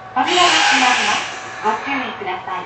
扉が閉まります。ご注意ください。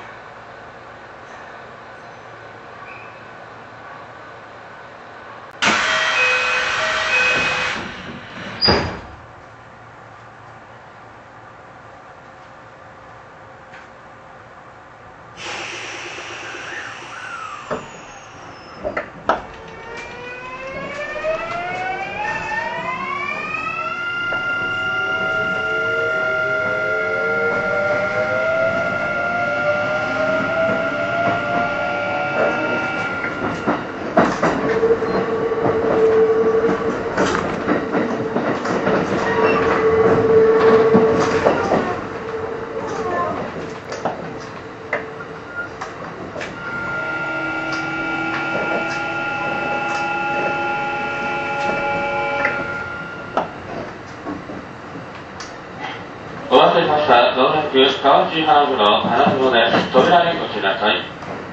お待たせしました。道楽川内花風呂花風呂です。扉にご注意ください。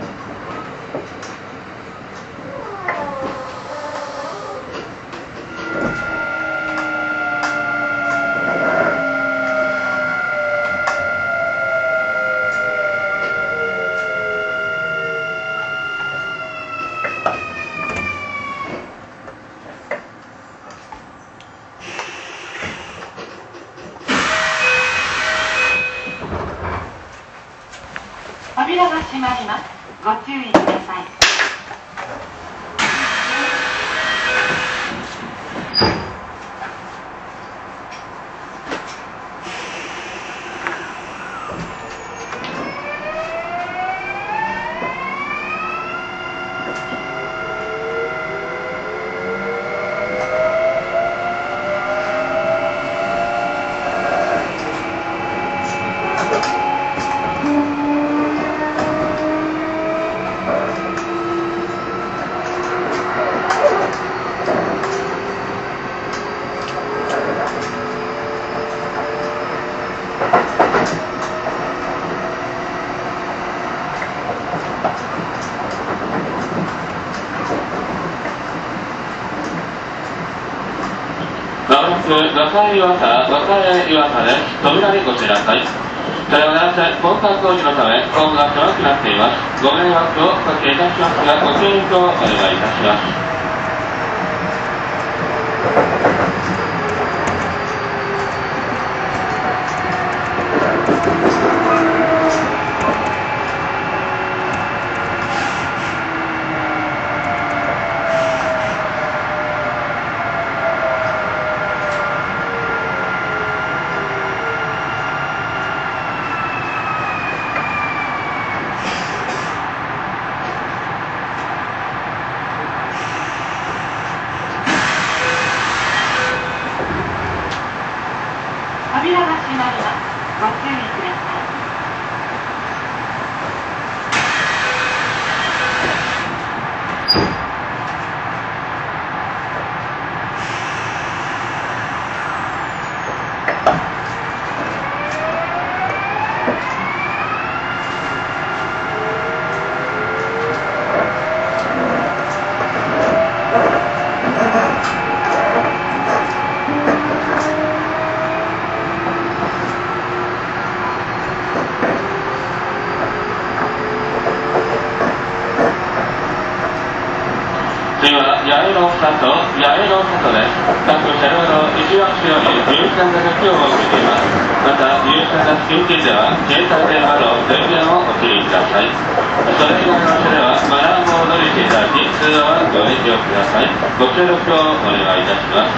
扉が閉まります。ご注意ください。 まもなく若い岩佐です。扉にご注意ください。さようならせ、交換工事のため、ホームが狭くなっています。ご迷惑をおかけいたしますが、ご協力をお願いいたします。 扉が閉まります。ご注意ください。 次は八重の里です。各車両の一枠より入線が先を設けています。また、入線が緊急では、携帯電話の電源をお切りください。それ以外の車では、マナーモードにしていただき、通話はご遠慮ください。ご協力をお願いいたします。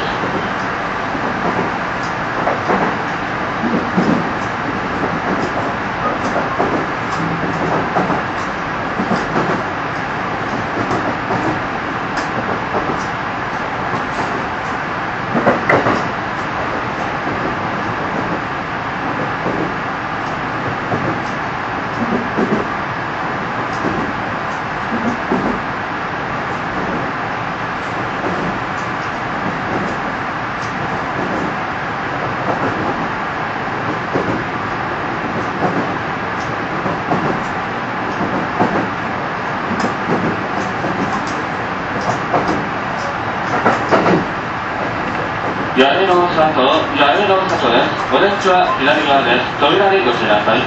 八重の里です。お出口は左側です。扉にご注意なさい。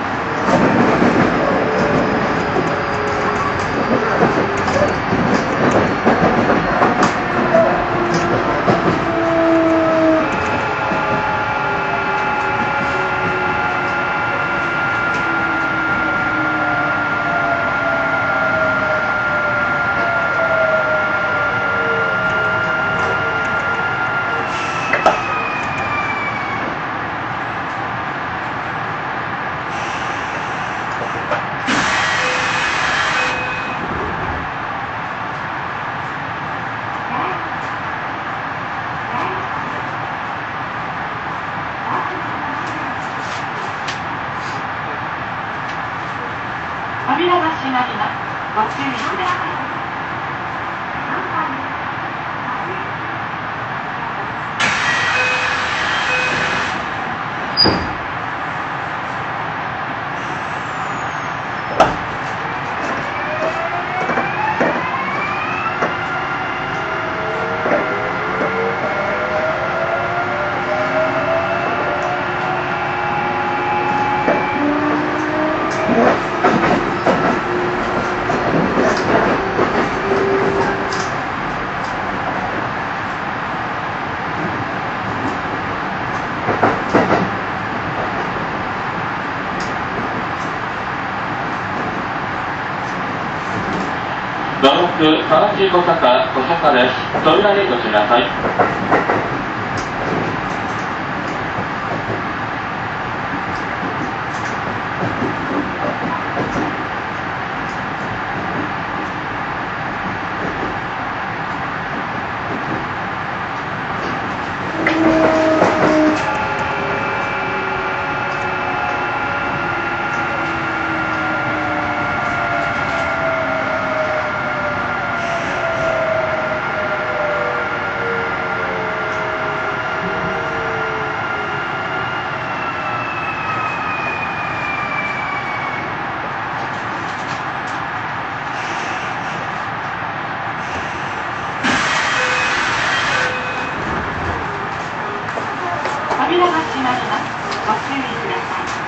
扉が閉まります。ご注意ください。 ドロップ、川内小坂です。扉にご注意なさい。 扉が閉まります。ご注意ください。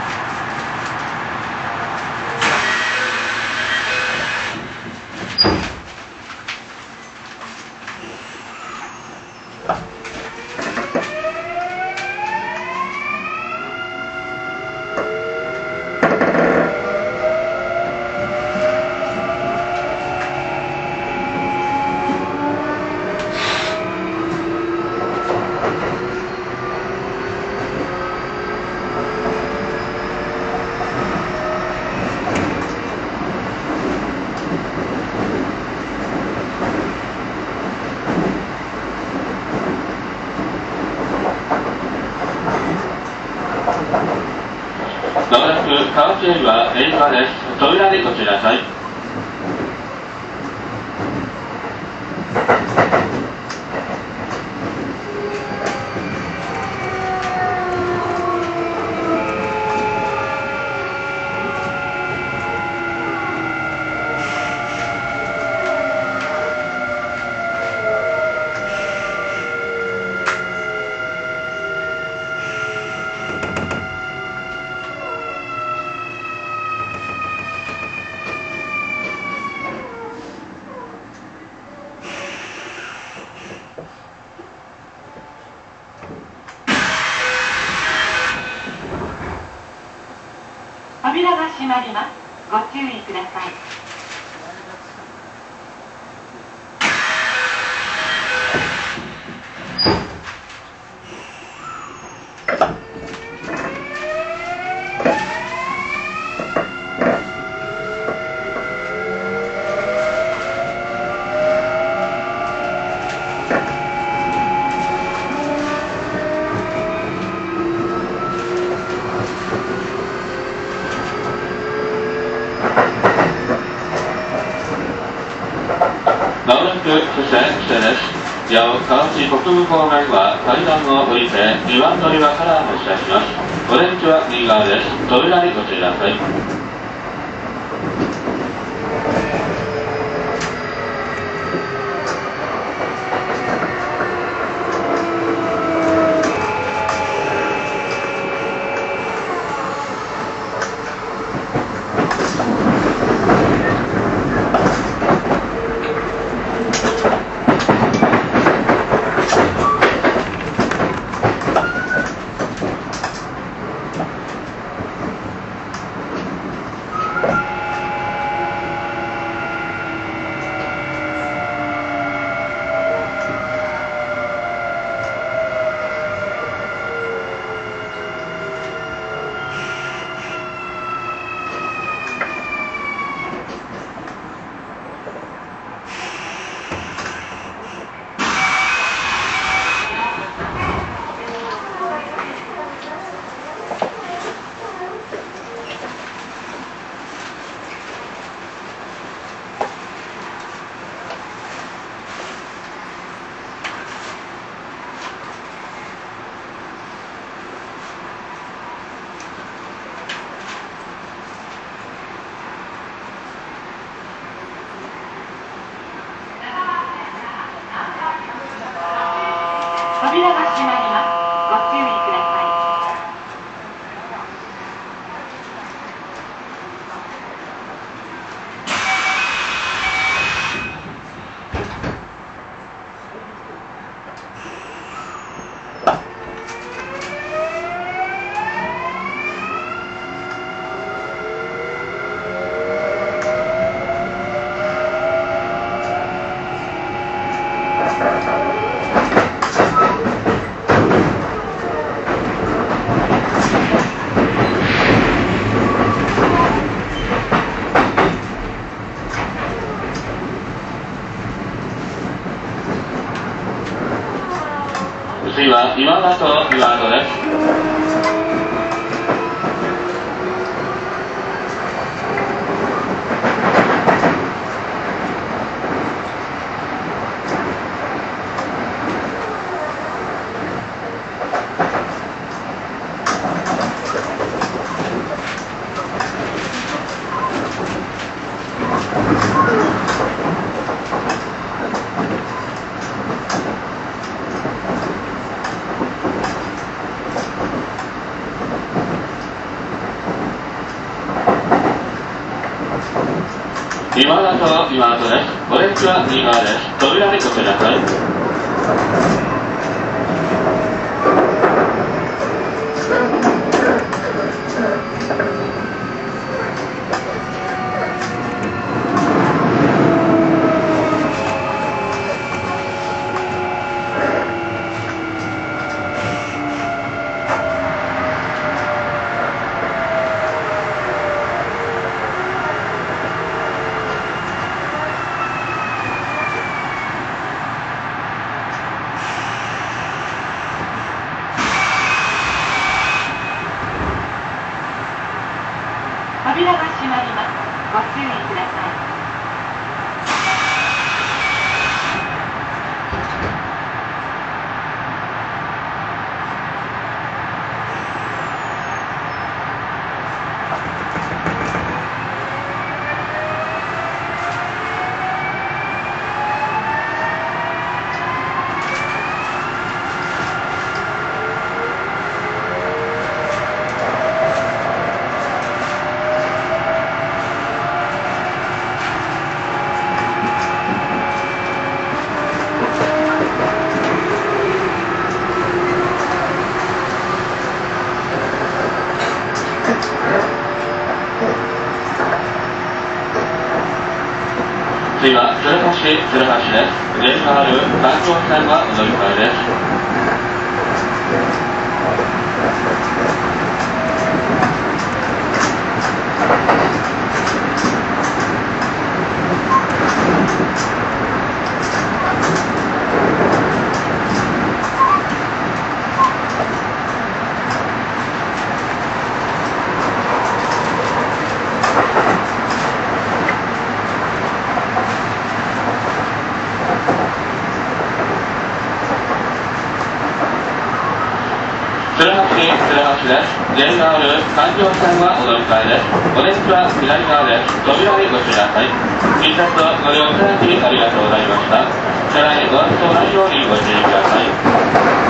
まもなく川内よりは映画です。扉にご注意なさい。 扉が閉まります。ご注意ください。 まもなく不正です。八尾川内国分方面は階段を降りて2番乗り場から発車します。お出口は右側です。扉にご注意なさい。 次は今田と岩戸です。今田と今戸です。お列は右側です。扉でご注意ください。 扉が閉まります。ご注意ください。 次は鶴橋です。レールがある環状線はお乗り換えです。鶴橋です。レールがある環状線はお乗り換えです。お列は左側です。扉でご注意ください。引率とご利用いただきありがとうございました。車内ご圧倒ないようにご注意ください。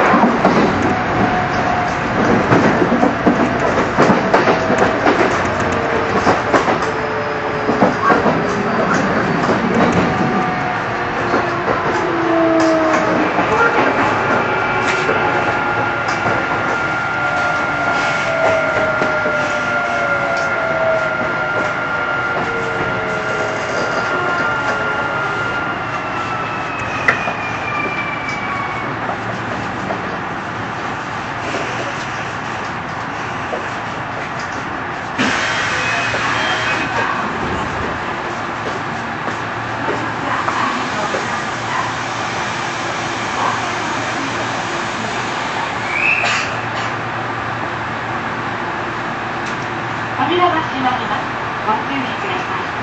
扉が閉まります。ご注意ください。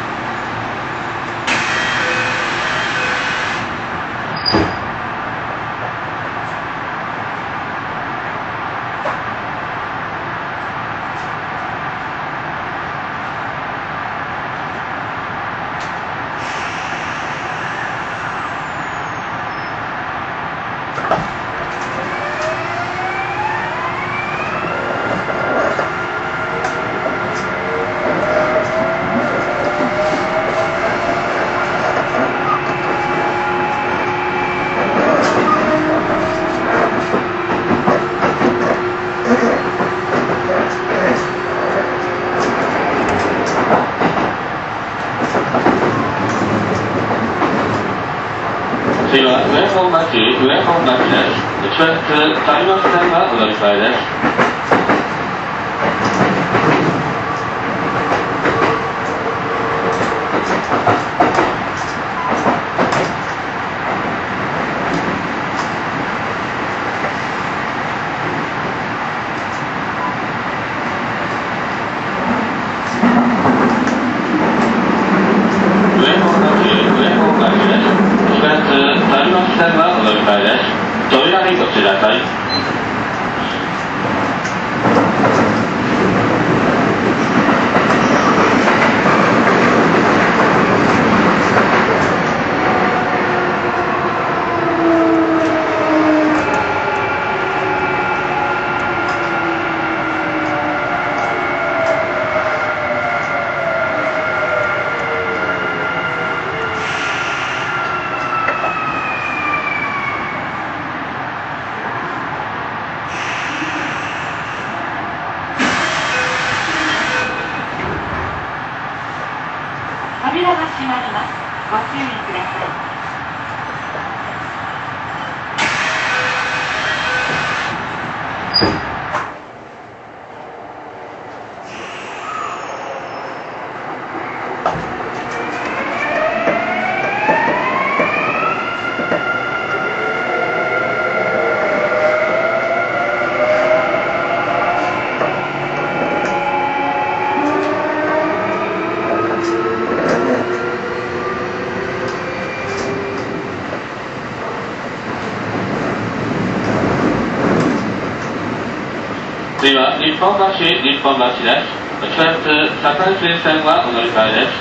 次は上本町です。地下鉄開幕線がお乗り換えです。 次は日本橋です。地下鉄堺水線はお乗り換えです。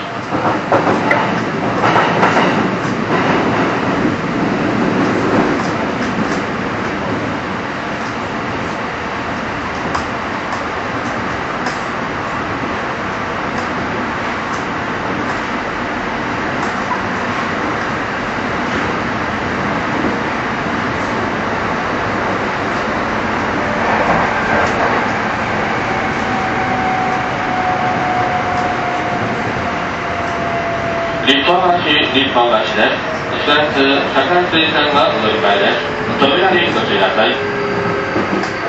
日本橋です。地下鉄堺水線はお乗り換えです。扉にご注意ください。